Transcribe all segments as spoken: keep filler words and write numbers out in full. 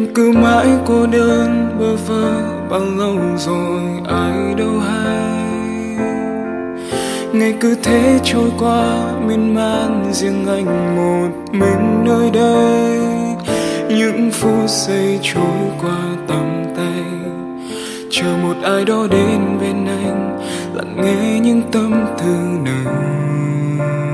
cứ mãi cô đơn bơ vơ bao lâu rồi ai đâu hay. Ngày cứ thế trôi qua miên man, riêng anh một mình nơi đây. Những phút giây trôi qua tầm tay, chờ một ai đó đến bên anh, lặng nghe những tâm tư nồng.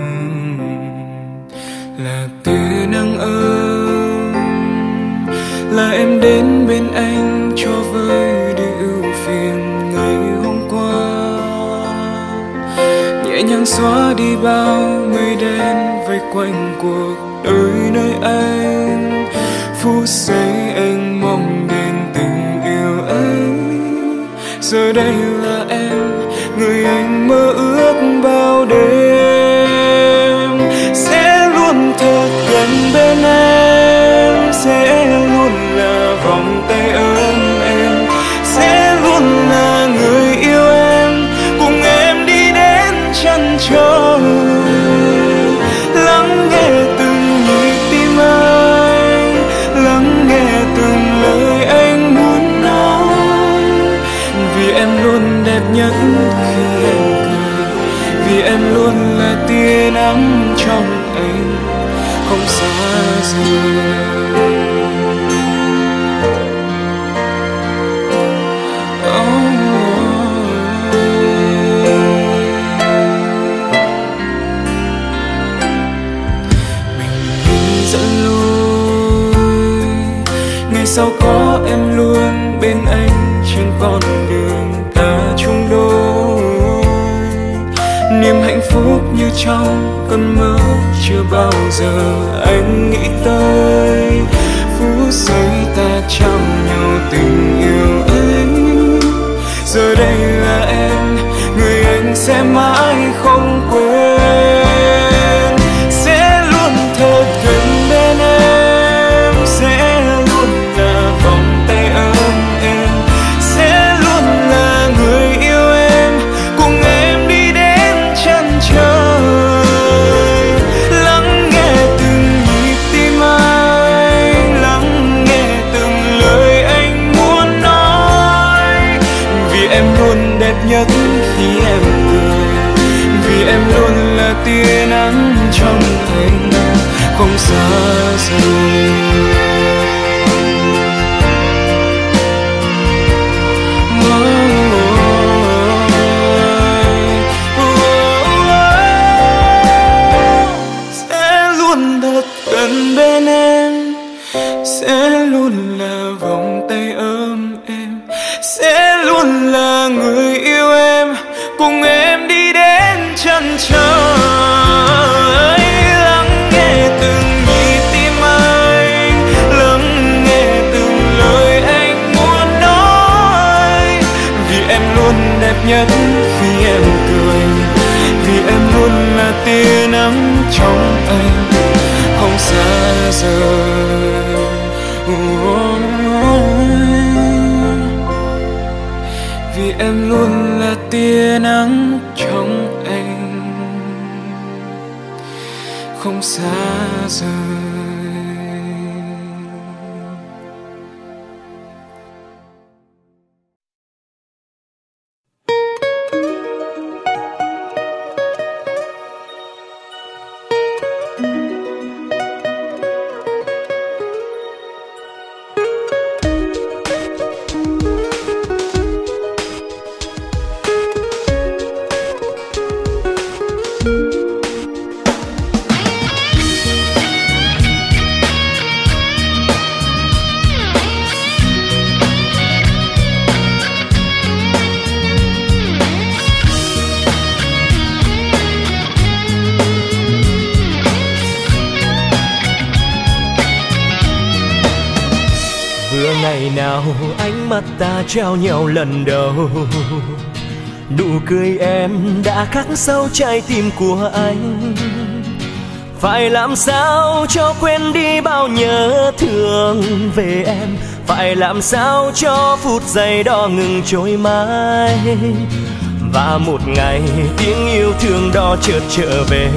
Là tia nắng ấm, là em đến bên anh cho vơi đi ưu phiền ngày hôm qua. Nhẹ nhàng xóa đi bao mây đen vây quanh cuộc đời nơi anh. Phút giây anh mong đến tình yêu ấy, giờ đây là em, người anh mơ ước bao đêm. Sẽ luôn thật gần bên em, sẽ luôn là vòng tay ấm em, sẽ luôn là người yêu em, cùng em đi đến chân trời. Lắng nghe từng nhịp tim anh, lắng nghe từng lời anh muốn nói. Vì em luôn đẹp nhất khi em cười, vì em luôn là tia nắng trong anh, không xa rời. Sao có em luôn bên anh trên con đường ta chung đôi. Niềm hạnh phúc như trong cơn mơ chưa bao giờ anh nghĩ tới. Phút giây ta trao nhau tình yêu ấy, giờ đây là em, người anh sẽ mãi không quên. Sẽ luôn thật gần bên em, sẽ nhất khi em cười, vì em luôn là tia nắng trong anh, không xa rời. Sẽ luôn thật gần bên em, sẽ luôn là vòng tay ấm em, sẽ luôn là người yêu em, cùng em đi đến chân trời. Lắng nghe từng nhịp tim anh, lắng nghe từng lời anh muốn nói. Vì em luôn đẹp nhất khi em cười, vì em luôn là tia nắng trong anh, không xa rời. Vì em luôn là tia nắng trong anh, không xa rời. Ngày nào ánh mắt ta trao nhau lần đầu, nụ cười em đã khắc sâu trái tim của anh. Phải làm sao cho quên đi bao nhớ thương về em, phải làm sao cho phút giây đó ngừng trôi mãi. Và một ngày tiếng yêu thương đó chợt trở về,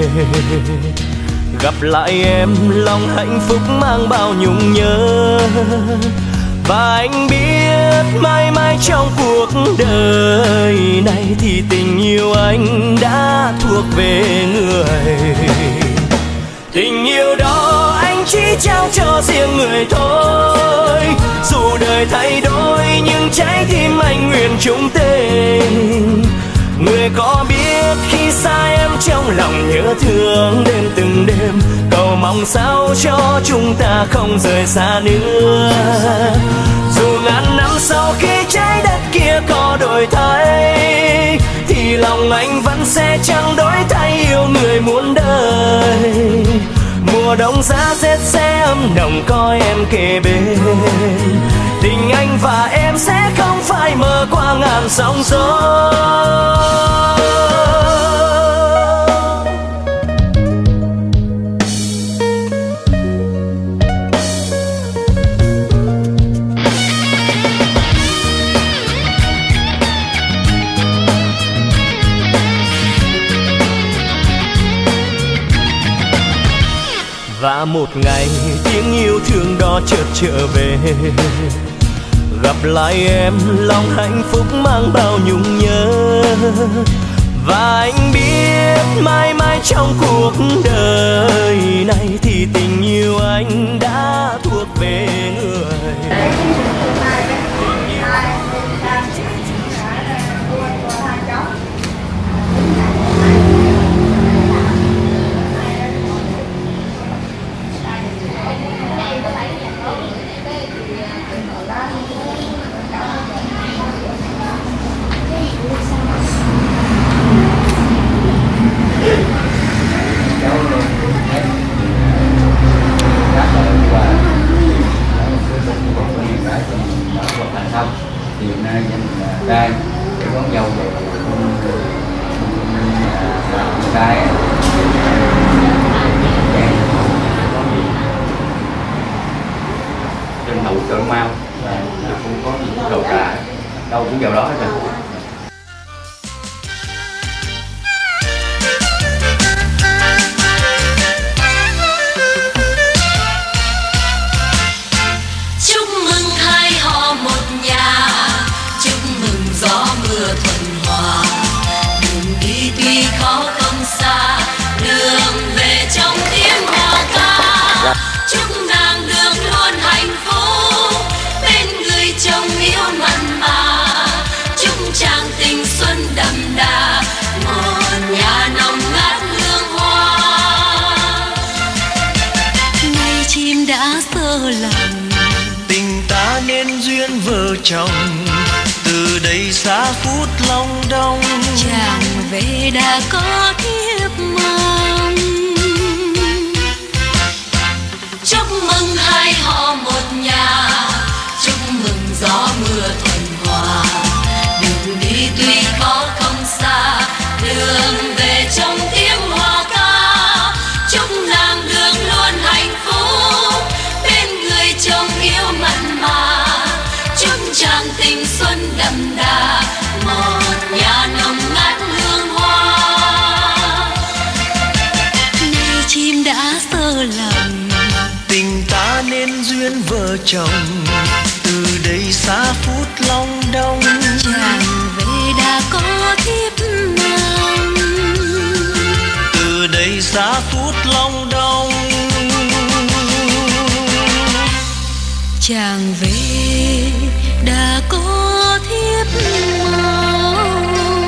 gặp lại em lòng hạnh phúc mang bao nhung nhớ. Và anh biết mãi mãi trong cuộc đời này thì tình yêu anh đã thuộc về người. Tình yêu đó anh chỉ trao cho riêng người thôi. Dù đời thay đổi nhưng trái tim anh nguyện chung tình. Người có biết khi xa em trong lòng nhớ thương đêm từng đêm, cầu mong sao cho chúng ta không rời xa nữa. Dù ngàn năm sau khi trái đất kia có đổi thay, thì lòng anh vẫn sẽ chẳng đổi thay yêu người muôn đời. Mùa đông giá rét sẽ ấm nồng có em kề bên. Tình anh và em sẽ không phải mơ qua ngàn sóng gió. Và một ngày tiếng yêu thương đó chợt trở về, gặp lại em lòng hạnh phúc mang bao nhung nhớ. Và anh biết mãi mãi trong cuộc đời này thì tình yêu anh đã thuộc về người. Thì hiện nay dân trai để đón dâu về trai trên hậu cỡ mau và không có gì đầu cả, đâu cũng vào đó hết rồi. Tình ta nên duyên vợ chồng, từ đây xa phút long đong. Chàng về đã có thiếp mong. Chúc mừng hai họ một nhà, chúc mừng gió mưa thuận hòa. Đường đi tuy khó không xa, đường về trong tiếng hoa ca. Chúc nàng đường luôn hạnh phúc, chồng yêu mặn mà. Chúc chàng tình xuân đậm đà, một nhà nồng ngát hương hoa. Nay chim đã sơ lòng, tình ta nên duyên vợ chồng, từ đây xa phút long đong. Chàng về đã có thiếp mang, từ đây xa phút long đong. Chàng về đã có thiếp mong.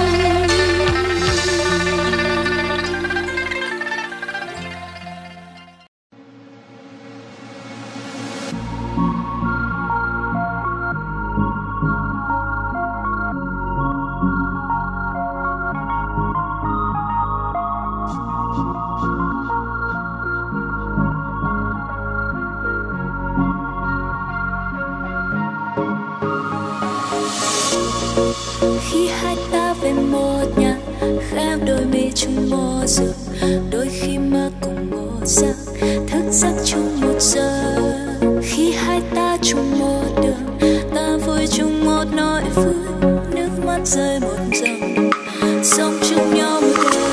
Khi hai ta về một nhà, khép đôi mi chung một giường, đôi khi mơ cùng một giấc, thức giấc chung một giờ. Khi hai ta chung một đường, ta vui chung một nỗi vui, nước mắt rơi một dòng, sống chung nhau một đời.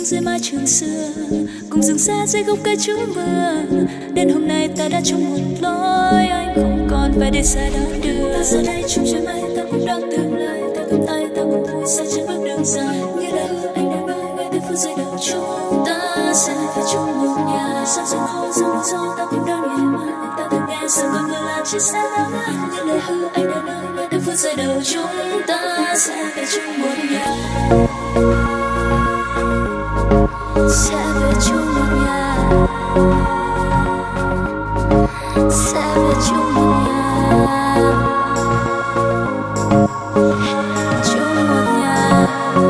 dưới mái trường xưa, cùng dừng xe dưới gốc cây trú mưa. Đến hôm nay ta đã chung một lối, anh không còn phải đi xa đó đưa. Ta giờ đây chung trên mây, ta cũng đang tương lai. Ta cầm tay, ta cùng vui sẽ trên bước đường dài. Như lời hứa anh đã nói, ngay từ phút giây đầu chúng ta sẽ phải chung một nhà. Sao rừng hoa rừng mưa gió, ta cũng đang ngày mai. Ta từng nghe sao mọi người là chia sẻ lãng mạn. Như lời hứa anh đã nói, ngay từ phút giây đầu chúng ta sẽ phải chung một nhà. Sẽ về chung một nhà, sẽ về chung một nhà, chung một nhà.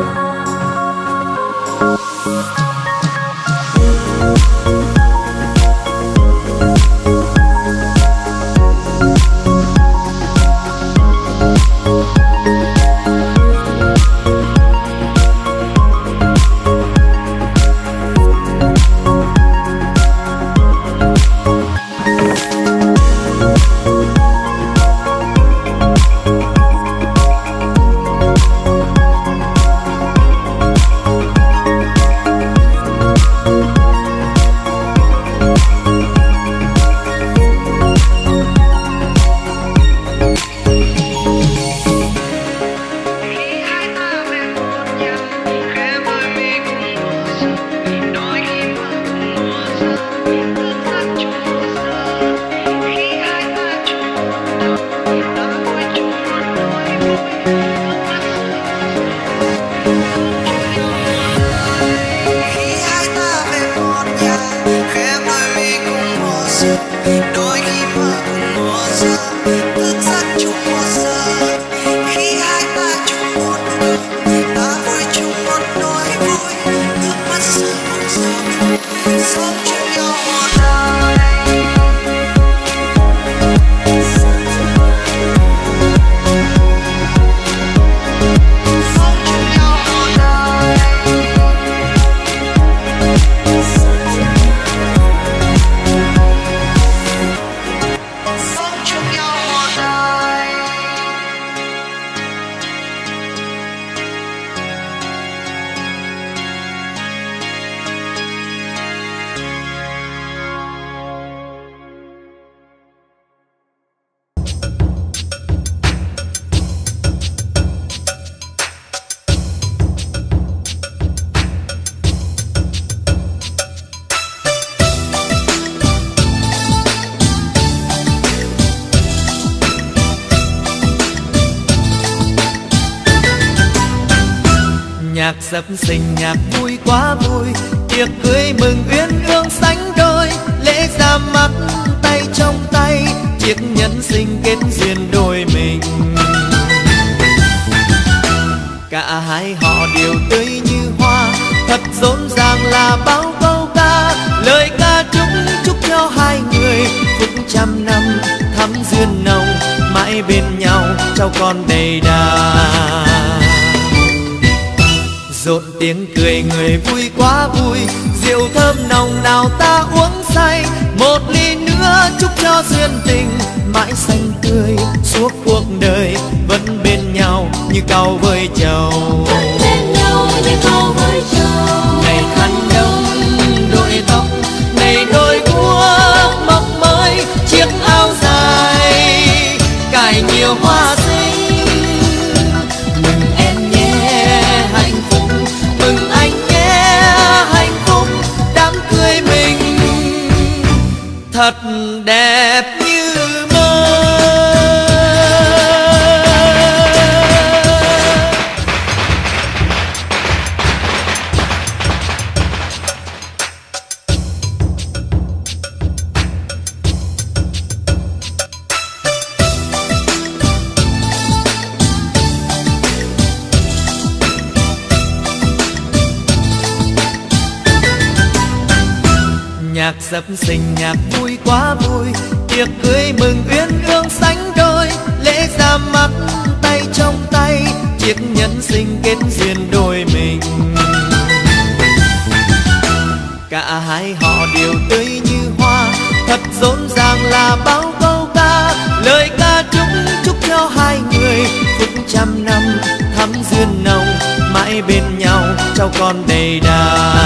Nhạc sập sình nhạc vui quá vui, tiệc cưới mừng uyên ương sánh đôi, lễ ra mắt tay trong tay, chiếc nhẫn sinh kết duyên đôi mình. Cả hai họ đều tươi như hoa, thật rộn ràng là bao câu ca, lời ca chúc chúc cho hai người phúc trăm năm thắm duyên nồng, mãi bên nhau cháu con đầy đà. Rộn tiếng cười người vui quá vui, rượu thơm nồng nào ta uống say, một ly nữa chúc cho duyên tình mãi xanh tươi suốt cuộc đời, vẫn bên nhau như cau với trầu. Vẫn bên nhau như cau với trầu. Ngày khăn đông đội tóc, ngày đôi guốc mộng mới, chiếc áo dài cài nhiều hoa xinh. Mừng anh nhé hạnh phúc đám cưới mình thật đẹp như mơ. Nhạc sập sình nhạc vui quá vui, tiệc cưới mừng uyên ương sánh đôi, lễ ra mắt tay trong tay, chiếc nhẫn sinh kết duyên đôi mình. Cả hai họ đều tươi như hoa, thật rộn ràng là bao câu ca, lời ca chúc chúc cho hai người phúc trăm năm thắm duyên nồng, mãi mãi bên nhau cháu con đầy đà.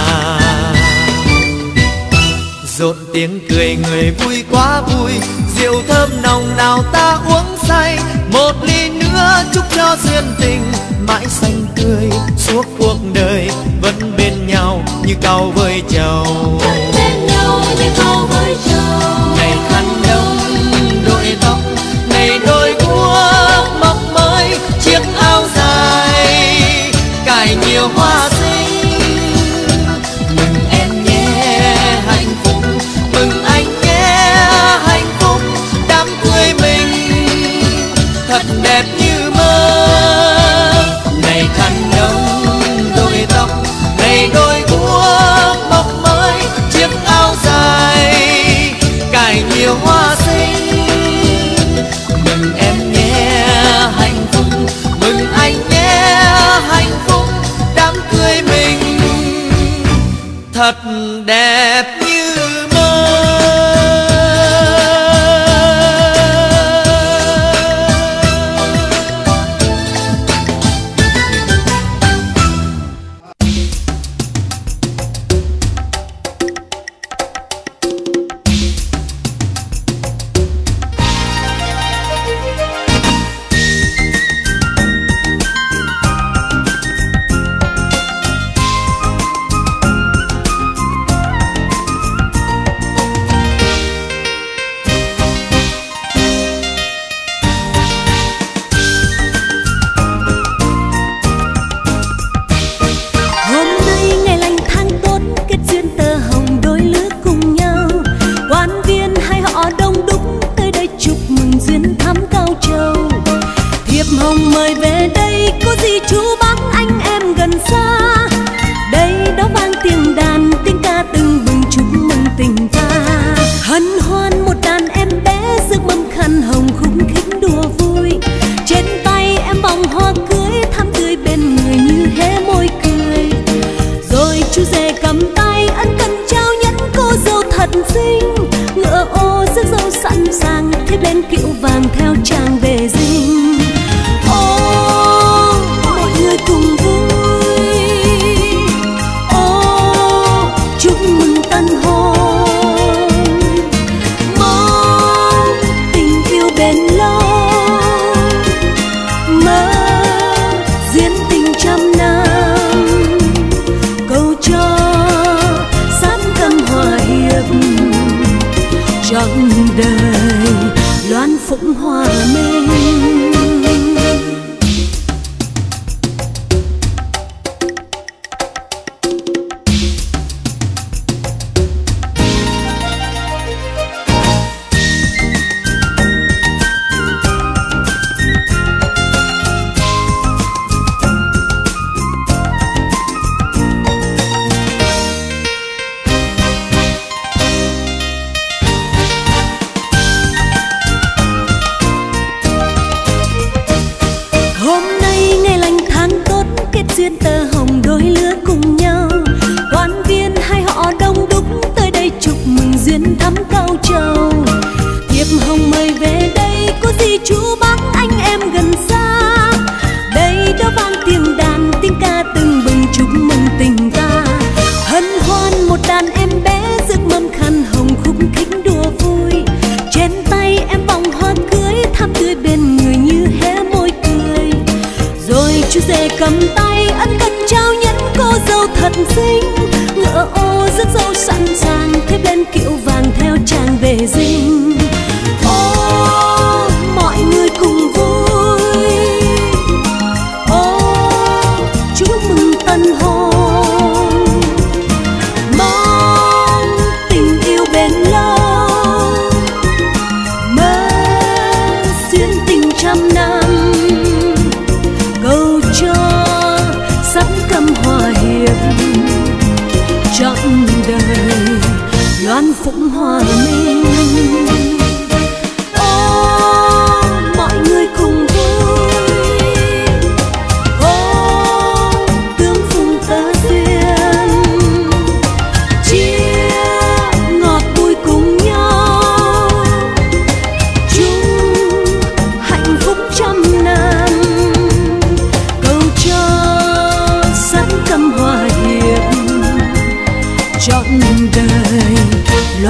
Rộn tiếng cười người vui quá vui, rượu thơm nồng nào ta uống say. Một ly nữa chúc cho duyên tình mãi xanh tươi suốt cuộc đời, vẫn bên nhau như cau với trầu. Vẫn bên nhau như cau với trầu. Ngày khăn đông đội tóc, ngày đôi guốc mọc mới chiếc áo dài cài nhiều hoa xinh. Mừng em nhé hạnh phúc, mừng anh nhé hạnh phúc, đám cưới mình thật đẹp như mơ. Ngày khăn đông đôi tóc, ngày đôi guốc mọc mới chiếc áo dài cài nhiều hoa xinh. Mừng em nhé hạnh phúc, mừng anh nhé hạnh phúc, đám cưới mình thật đẹp như mơ.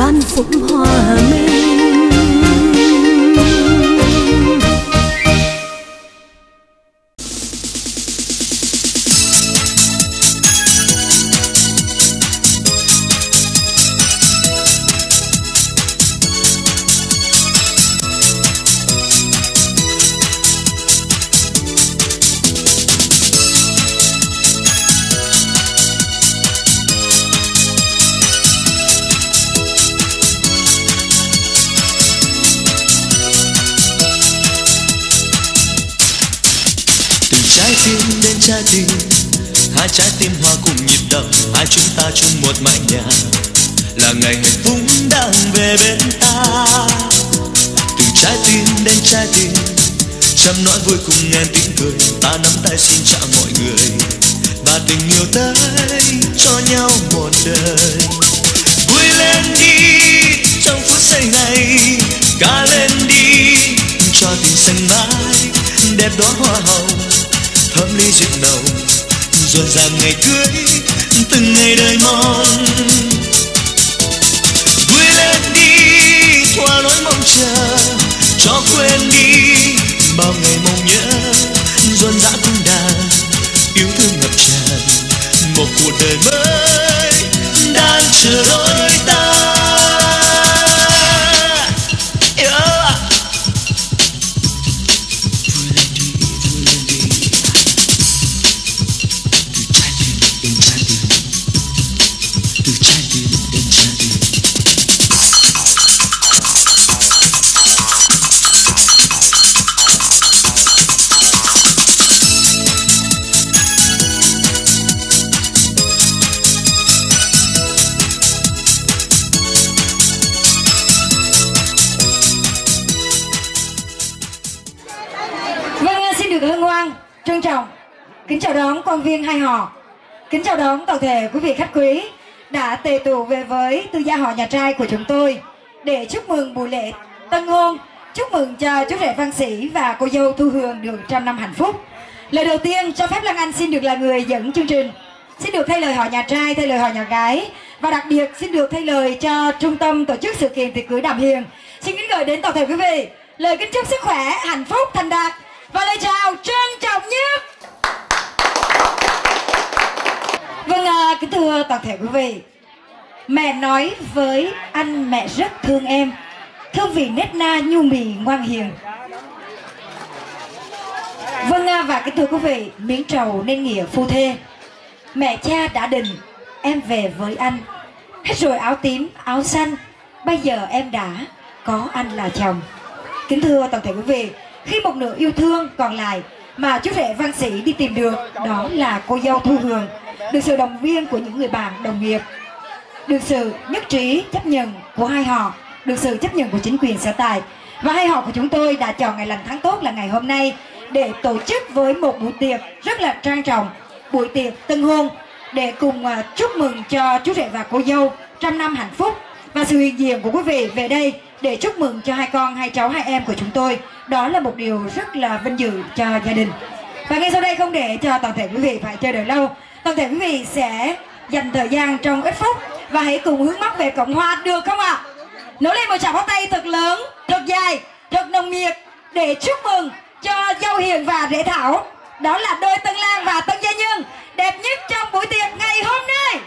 hạnh phúc hòa mình. Trái tim, hai trái tim hòa cùng nhịp đập, hai chúng ta chung một mái nhà, là ngày hạnh phúc đang về bên ta. Từ trái tim đến trái tim, trăm nỗi vui cùng ngàn tiếng cười, ta nắm tay xin chào mọi người, và tình yêu tới cho nhau một đời. Vui lên đi trong phút giây này, ca lên đi cho tình xanh mãi, đẹp đóa hoa hồng thơm ly rượu nồng, rộn ràng ngày cưới từng ngày đời mong. Vui lên đi thoa nỗi mong chờ, cho quên đi bao ngày mong nhớ, rộn rã cung đàn yêu thương ngập tràn, một cuộc đời mới đang chờ đôi ta. Trân trọng kính chào đón quan viên hai họ, kính chào đón toàn thể quý vị khách quý đã tề tụ về với tư gia họ nhà trai của chúng tôi để chúc mừng buổi lễ tân hôn, chúc mừng cho chú rể Văn Sĩ và cô dâu Thu Hường được trăm năm hạnh phúc. Lời đầu tiên cho phép Lan Anh xin được là người dẫn chương trình, xin được thay lời họ nhà trai, thay lời họ nhà gái, và đặc biệt xin được thay lời cho trung tâm tổ chức sự kiện tiệc cưới Đàm Hiền. Xin kính gửi đến toàn thể quý vị lời kính chúc sức khỏe, hạnh phúc, thành đạt và lời chào trân trọng nhất. Vâng, à, kính thưa toàn thể quý vị, mẹ nói với anh mẹ rất thương em, thương vì nết na nhu mì ngoan hiền. Vâng, à, và kính thưa quý vị, miếng trầu nên nghĩa phu thê, mẹ cha đã định em về với anh, hết rồi áo tím áo xanh, bây giờ em đã có anh là chồng. Kính thưa toàn thể quý vị, khi một nửa yêu thương còn lại mà chú rể Văn Sĩ đi tìm được, đó là cô dâu Thu Hường, được sự động viên của những người bạn đồng nghiệp, được sự nhất trí chấp nhận của hai họ, được sự chấp nhận của chính quyền sở tại, và hai họ của chúng tôi đã chọn ngày lành tháng tốt là ngày hôm nay để tổ chức với một buổi tiệc rất là trang trọng, buổi tiệc tân hôn, để cùng chúc mừng cho chú rể và cô dâu trăm năm hạnh phúc, và sự hiện diện của quý vị về đây để chúc mừng cho hai con, hai cháu, hai em của chúng tôi. Đó là một điều rất là vinh dự cho gia đình. Và ngay sau đây, không để cho toàn thể quý vị phải chờ đợi lâu, toàn thể quý vị sẽ dành thời gian trong ít phút và hãy cùng hướng mắt về Cộng Hòa, được không ạ? À? Nỗ lên một tràng pháo tay thật lớn, thật dài, thật nồng nhiệt để chúc mừng cho dâu Hiền và rể Thảo. Đó là đôi tân lang và tân gia nhân đẹp nhất trong buổi tiệc ngày hôm nay.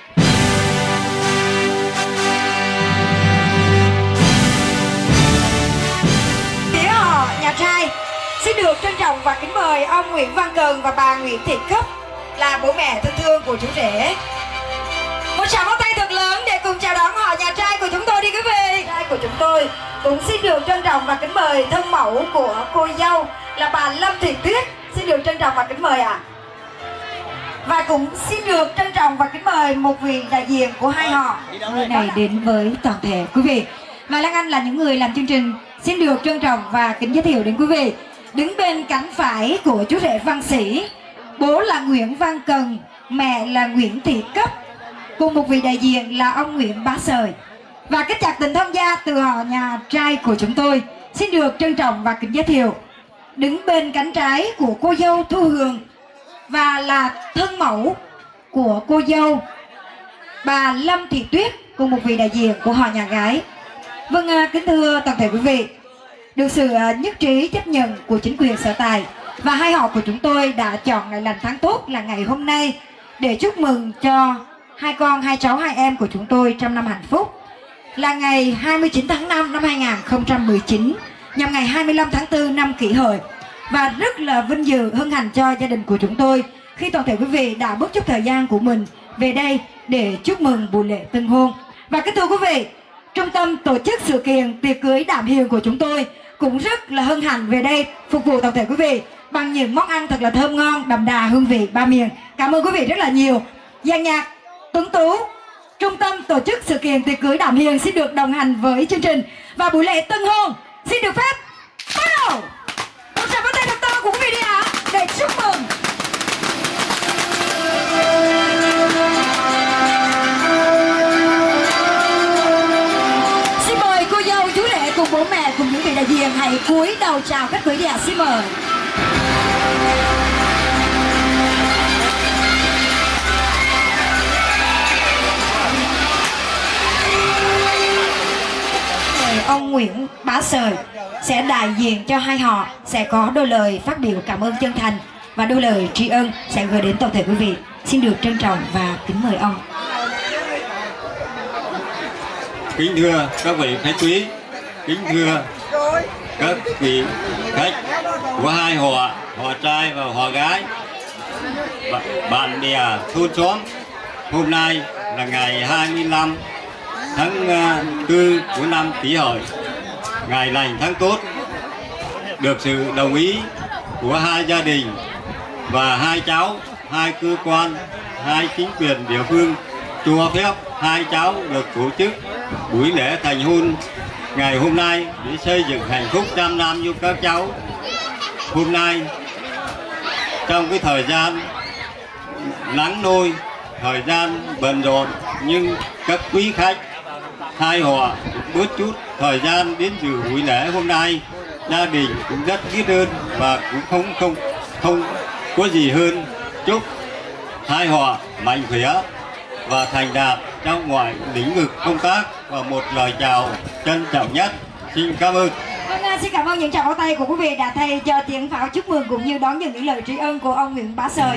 Phía họ nhà trai xin được trân trọng và kính mời ông Nguyễn Văn Cần và bà Nguyễn Thị Cấp là bố mẹ thân thương của chú rể. Một tràng pháo tay thật lớn để cùng chào đón họ nhà trai của chúng tôi đi quý vị. Trai của chúng tôi cũng xin được trân trọng và kính mời thân mẫu của cô dâu là bà Lâm Thị Tuyết, xin được trân trọng và kính mời ạ. À. Và cũng xin được trân trọng và kính mời một vị đại diện của hai họ người này đến với toàn thể quý vị. Và Lan Anh là những người làm chương trình xin được trân trọng và kính giới thiệu đến quý vị. Đứng bên cánh phải của chú rể Văn Sĩ, bố là Nguyễn Văn Cần, mẹ là Nguyễn Thị Cấp, cùng một vị đại diện là ông Nguyễn Bá Sời. Và kết chặt tình thông gia từ họ nhà trai của chúng tôi xin được trân trọng và kính giới thiệu. Đứng bên cánh trái của cô dâu Thu Hường và là thân mẫu của cô dâu bà Lâm Thị Tuyết, cùng một vị đại diện của họ nhà gái Vâng, kính thưa toàn thể quý vị, được sự nhất trí chấp nhận của chính quyền sở tại và hai họ của chúng tôi đã chọn ngày lành tháng tốt là ngày hôm nay để chúc mừng cho hai con, hai cháu, hai em của chúng tôi trăm năm hạnh phúc. Là ngày hai mươi chín tháng năm năm hai nghìn không trăm mười chín, nhằm ngày hai mươi lăm tháng tư năm Kỷ Hợi. Và rất là vinh dự hân hạnh cho gia đình của chúng tôi khi toàn thể quý vị đã bớt chút thời gian của mình về đây để chúc mừng buổi lễ tân hôn. Và kính thưa quý vị, trung tâm tổ chức sự kiện tiệc cưới Đạm Hiền của chúng tôi cũng rất là hân hạnh về đây phục vụ toàn thể quý vị bằng những món ăn thật là thơm ngon, đậm đà hương vị ba miền. Cảm ơn quý vị rất là nhiều. Dàn nhạc Tuấn Tú, trung tâm tổ chức sự kiện tiệc cưới Đạm Hiền xin được đồng hành với chương trình và buổi lễ tân hôn xin được phép bắt đầu. Một tràng pháo tay thật to của quý vị đi ạ, để chúc mừng. Xin mời cô dâu, chú rể cùng bố mẹ cùng những vị đại diện hãy cúi đầu chào khách quý đi ạ. Xin mời. Ông Nguyễn Bá Sời sẽ đại diện cho hai họ sẽ có đôi lời phát biểu cảm ơn chân thành và đôi lời tri ân sẽ gửi đến toàn thể quý vị. Xin được trân trọng và kính mời ông. Kính thưa các vị khách quý, kính thưa các vị khách của hai họ, họ trai và họ gái, bạn bè thôn xóm. Hôm nay là ngày hai mươi lăm tháng tư của năm Kỷ Hợi, ngày lành tháng tốt, được sự đồng ý của hai gia đình và hai cháu, hai cơ quan, hai chính quyền địa phương cho phép hai cháu được tổ chức buổi lễ thành hôn ngày hôm nay để xây dựng hạnh phúc trăm năm cho các cháu. Hôm nay trong cái thời gian nắng nôi, thời gian bận rộn, nhưng các quý khách hai họ bớt chút thời gian đến dự buổi lễ hôm nay, gia đình cũng rất biết ơn và cũng không không không có gì hơn chúc hai họ mạnh khỏe và thành đạt trong mọi lĩnh vực công tác. Và một lời chào trân trọng nhất. Xin cảm ơn. Vâng, xin cảm ơn những tràng pháo tay của quý vị đã thay cho tiếng pháo chúc mừng cũng như đón nhận những lời tri ân của ông Nguyễn Bá Sời.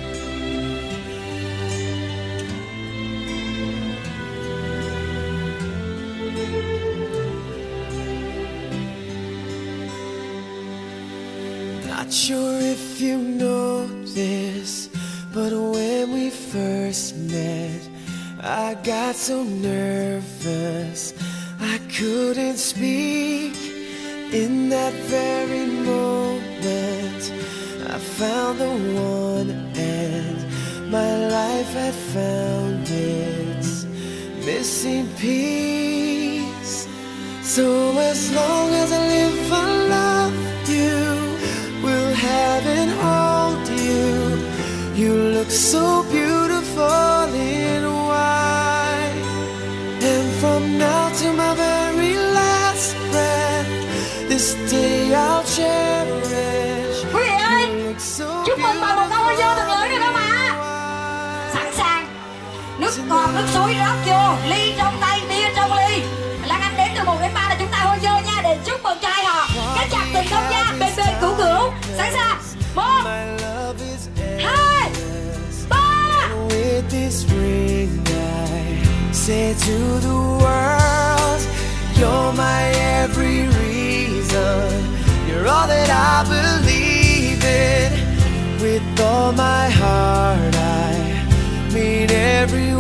Not sure if you know this, but when we first met, I got so nervous I couldn't speak. In that very moment, I found the one, and my life had found its missing piece. So as long as I live, I love you, will have and hold you. You look so beautiful in white, and from now to my very last breath, this day I'll cherish. Quý vị ơi, chúc mừng bà một câu hôn vô thật lớn được không ạ? Sẵn sàng. Nước ngọt, nước suối rót vô, ly trong tay, bia trong ly. Lan Anh đếm từ một đến ba là chúng ta hôn vô nha, để chúc mừng cho hai họ kết chặt tình thông gia, bên bên cửu cửu. Sẵn sàng. Một, hai, ba. With this ring I say to the world, you're my every reason, you're all that I believe in. With all my heart I mean every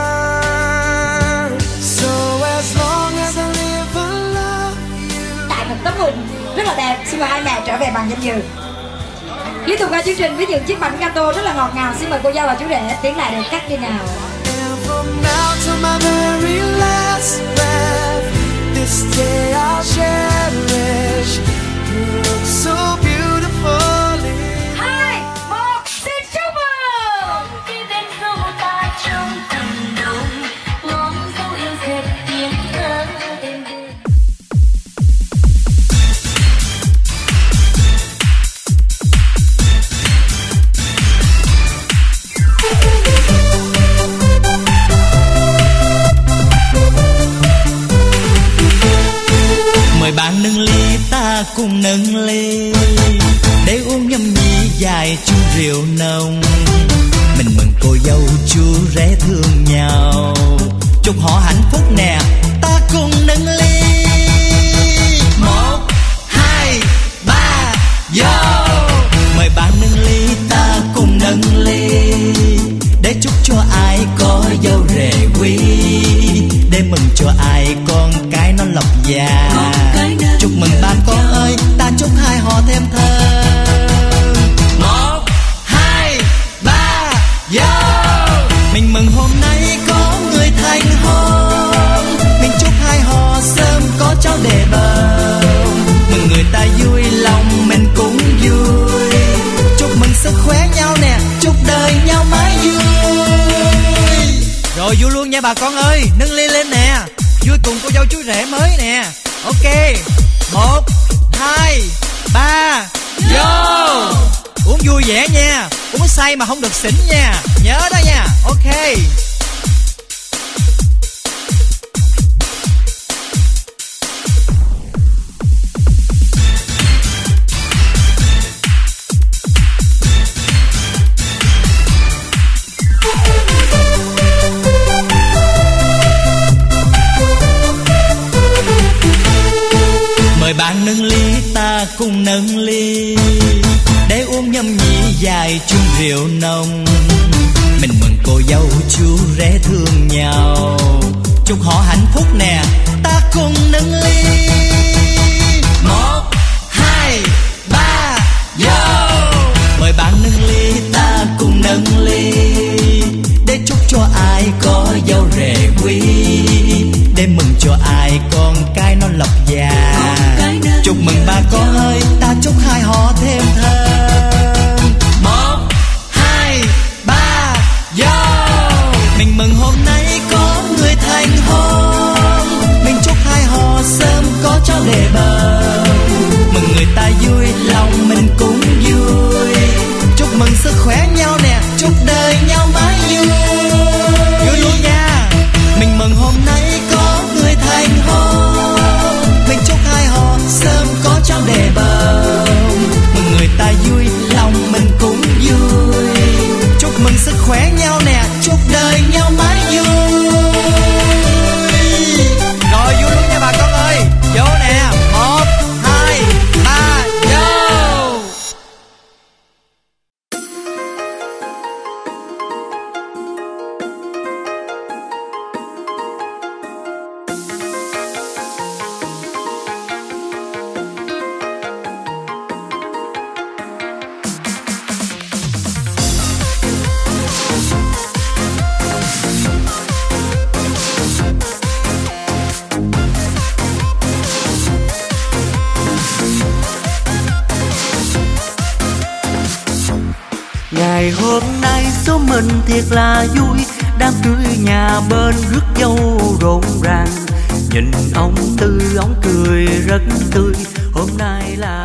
word. So as long as I live I love you. Tại một tấm hình rất là đẹp, xin mời hai mẹ trở về bàn danh dự. Tiếp tục qua chương trình với những chiếc bánh gato rất là ngọt ngào. Xin mời cô dâu và chú rể tiến lại để cắt đi nào. And from now to my very last breath, this day I'll cherish. You look so beautiful in... Hai, một, xin chúc mừng. Khi bên dâu ta trong tình đôi, ngón dấu yêu dệt tiếng thơ êm đềm. rể thương nhau. Chúc họ hạnh phúc nè, ta cùng nâng ly. Một, hai, ba, vô. Mời bạn nâng ly, ta cùng nâng ly. Để chúc cho ai có dâu rể quý, để mừng cho ai con cái nó lộc già. Chúc mừng ba con ơi, ta chúc hai họ thêm thơm. Một, hai, ba, vô. Mình mừng hôm nay có người thành hôn, mình chúc hai họ sớm có cháu để bầu. Mừng người ta vui lòng mình cũng vui, chúc mừng sức khỏe nhau nè, chúc đời nhau mãi vui. Rồi vui luôn nha bà con ơi, nâng ly lên nè, vui cùng cô dâu chú rể mới nè. Ok, một, hai, ba, vô. Uống vui vẻ nha, uống say mà không được xỉn nha, nhớ đó nha. Ok. Mời bạn nâng ly, ta cùng nâng ly, để uống nhâm nhi dài chung rượu nồng. Mình mừng cô dâu chú rể thương nhau, chúc họ hạnh phúc nè, ta cùng nâng ly. Một, hai, ba, vô. Mời bạn nâng ly, ta cùng nâng ly, để chúc cho ai có dâu rể quý, để mừng cho ai con cái nó lộc già. Chúc mừng ba con ơi, ta chúc hai họ thêm thơm. Một, hai, ba, vô. Mình mừng hôm nay có người thành hôn, mình chúc hai họ sớm có cháu để bầu. Mừng người ta vui lòng mình cũng vui, chúc mừng sức khỏe nhau nè, chúc đời nhau mãi vui. Vui luôn nha. Mình mừng hôm nay có người thành hôn, mình chúc hai họ sớm có cháu để bầu. Mừng người ta vui lòng mình cũng vui, chúc mừng sức khỏe nhau nè, chúc đời nhau mãi vui. Rồi vui luôn nha bà con ơi, vô nè. Một, hai, ba, vô. Ngày hôm nay số mình thiệt là vui, đám cưới nhà bên rước dâu rộn ràng. Nhìn ông Tư ông cười rất tươi, hôm nay là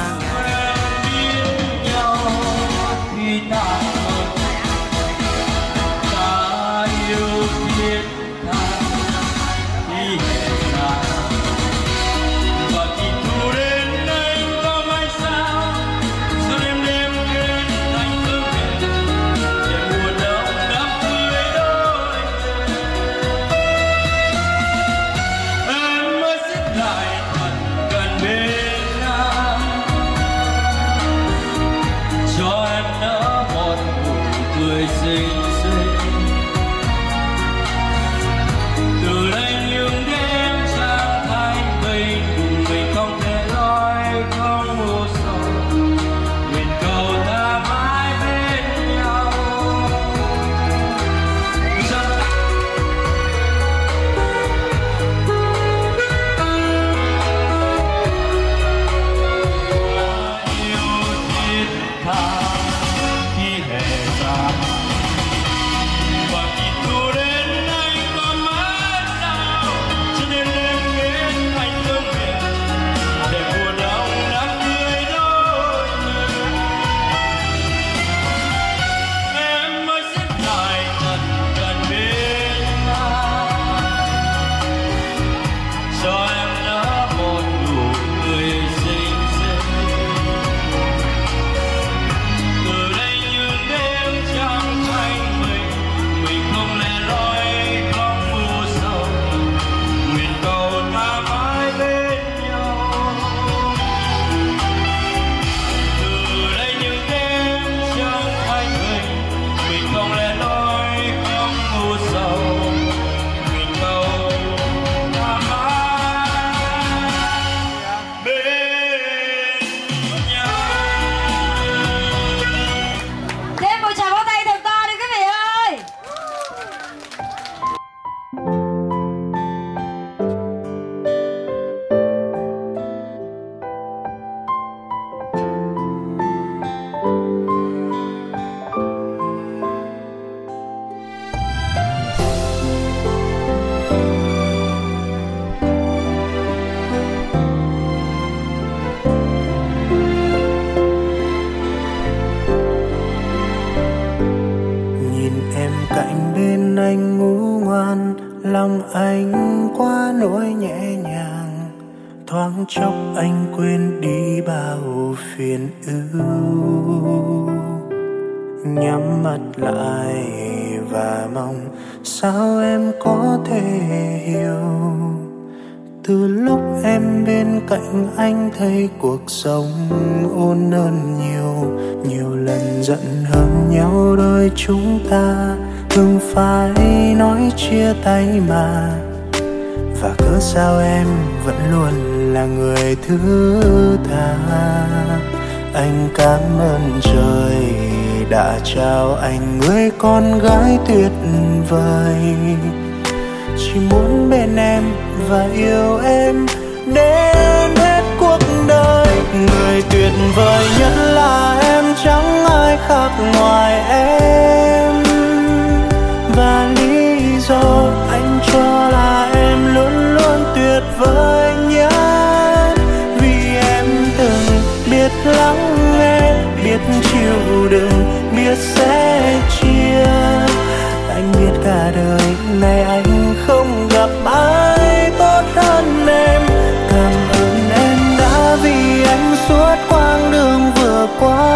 anh ngủ ngoan, lòng anh quá nỗi nhẹ nhàng, thoáng chốc anh quên đi bao phiền ưu. Nhắm mắt lại và mong sao em có thể hiểu. Từ lúc em bên cạnh anh thấy cuộc sống ôn hơn nhiều. Nhiều lần giận hơn nhau đôi chúng ta thường phải nói chia tay mà. Và cớ sao em vẫn luôn là người thứ tha. Anh cảm ơn trời đã trao anh người con gái tuyệt vời. Chỉ muốn bên em và yêu em đến hết cuộc đời. Người tuyệt vời nhất là em, chẳng ai khác ngoài em. Và lý do anh cho là em luôn luôn tuyệt vời nhất, vì em từng biết lắng nghe, biết chịu đựng, biết sẻ chia. Anh biết cả đời này anh không gặp ai tốt hơn em. Cảm ơn em đã vì anh suốt quãng đường vừa qua,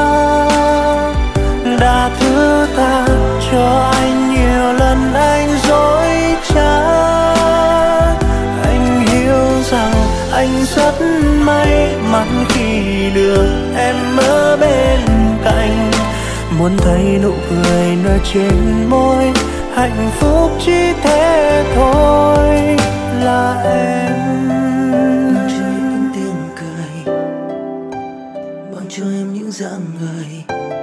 đã thứ tha cho anh nhiều lần anh dối trá. Anh hiểu rằng anh rất may mắn khi được em ở bên cạnh. Muốn thấy nụ cười nở trên môi, hạnh phúc chỉ thế thôi là em. Mang cho em những tiếng cười, mang cho em những dáng người,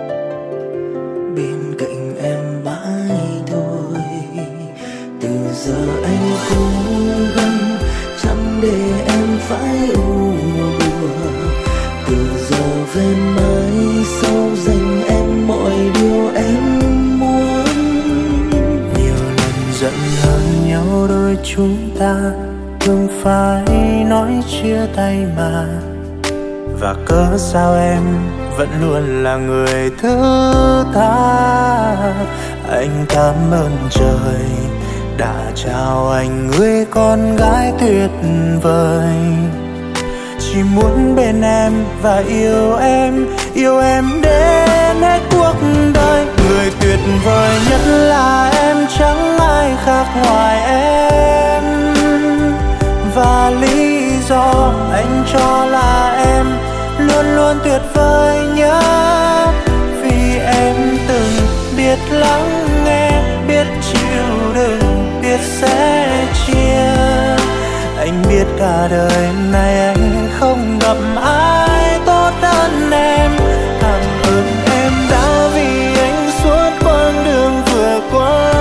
bên cạnh em mãi thôi. Từ giờ anh cố gắng chẳng để em phải u buồn. Từ giờ về mãi sau dành em mọi điều em muốn. Nhiều lần giận hơn nhau đôi chúng ta thường phải nói chia tay mà. Và cớ sao em vẫn luôn là người thứ tha. Anh cảm ơn trời đã trao anh người con gái tuyệt vời. Chỉ muốn bên em và yêu em, yêu em đến hết cuộc đời. Người tuyệt vời nhất là em, chẳng ai khác ngoài em. Và lý do anh cho là em luôn luôn tuyệt vời nhất, vì em từng biết lắng nghe, biết chịu đựng, biết sẻ chia. Anh biết cả đời này anh không gặp ai tốt hơn em. Cảm ơn em đã vì anh suốt quãng đường vừa qua,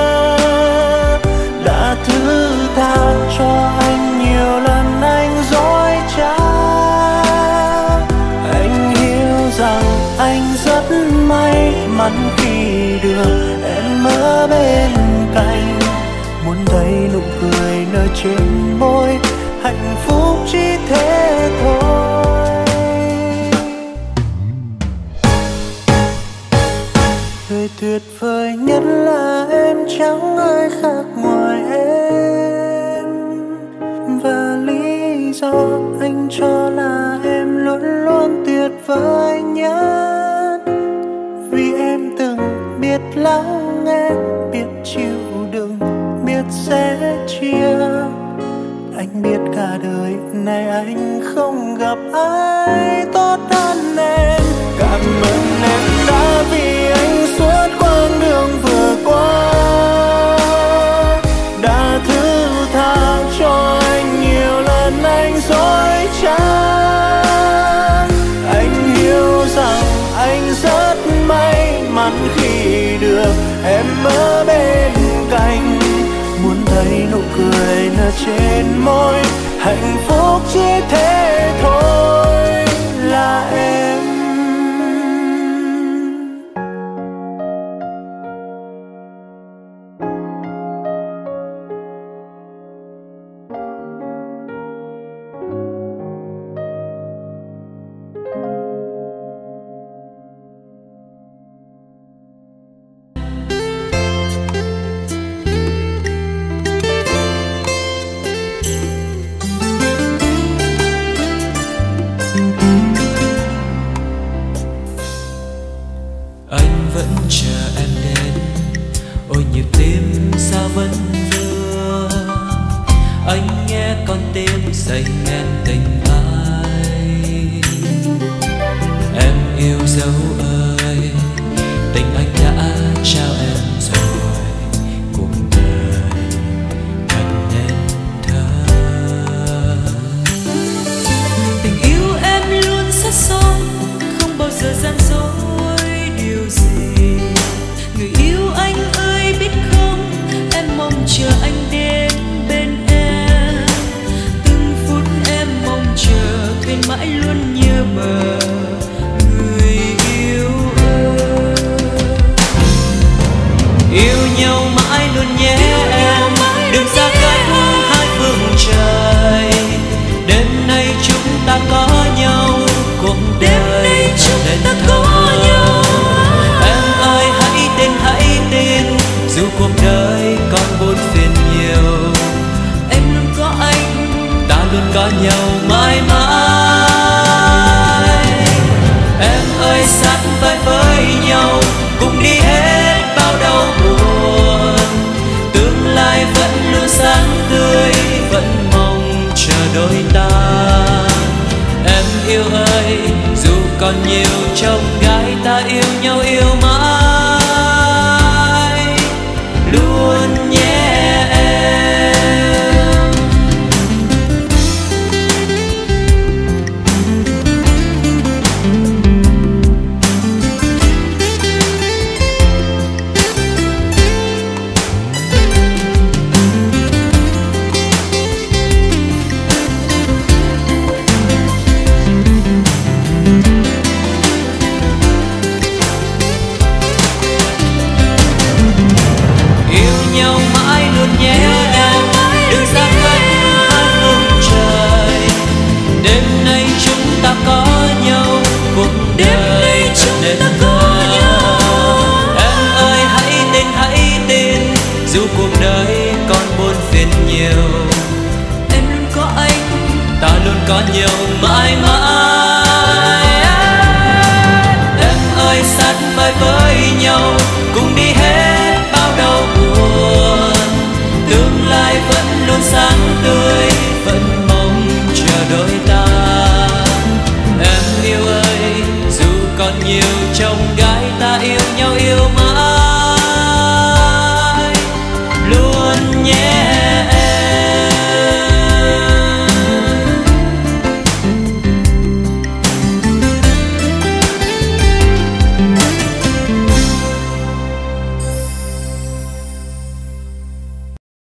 đã thứ tha cho anh nhiều lần anh dối trá. Anh hiểu rằng anh rất may mắn khi được em ở bên cạnh. Muốn thấy nụ cười nở trên môi, hạnh phúc chỉ thế thôi. Người tuyệt vời nhất là em, chẳng ai khác ngoài em. Và lý do anh cho là em luôn luôn tuyệt vời nhất, vì em từng biết lắng nghe, biết chịu đựng, biết sẻ chia. Anh biết cả đời này anh không gặp ai tốt hơn em. Cảm ơn em đã vì anh suốt quãng đường vừa qua, đã thứ tha cho anh nhiều lần anh dối trá. Anh hiểu rằng anh rất may mắn khi được em ở bên cạnh. Muốn thấy nụ cười nở trên môi, hạnh phúc chỉ thế thôi là em. vẫn vương. Anh nghe con tim say men tình ai. Em yêu dấu ơi, tình anh đã trao em rồi, cuộc đời cần nên thơ. Tình yêu em luôn sát son, không bao giờ gian dối điều gì. Người yêu anh ơi biết không, em mong chờ anh đến bên em. Từng phút em mong chờ, quên mãi luôn nhớ mờ. Người yêu ơi, yêu nhau mãi luôn nhé em, đừng xa cách hai phương trời. Đêm nay chúng ta có nhau, cuộc đời nên ta có nhau. Em ơi hãy tin hãy tin, dù cuộc đời còn buồn phiền nhiều, em luôn có anh, ta luôn có nhau mãi mãi. Em ơi sát vai với nhau, cùng đi hết bao đau buồn. Tương lai vẫn luôn sáng tươi, vẫn mong chờ đôi ta. Em yêu ơi, dù còn nhiều chông gai, ta yêu nhau yêu mãi luôn nhé em. Dù cuộc đời còn buồn phiền nhiều, em luôn có anh, ta luôn có nhau mãi mãi. Em ơi sát vai với nhau, cùng đi hết bao đau buồn. Tương lai vẫn luôn sáng tươi, vẫn mong chờ đôi ta. Em yêu ơi, dù còn nhiều trong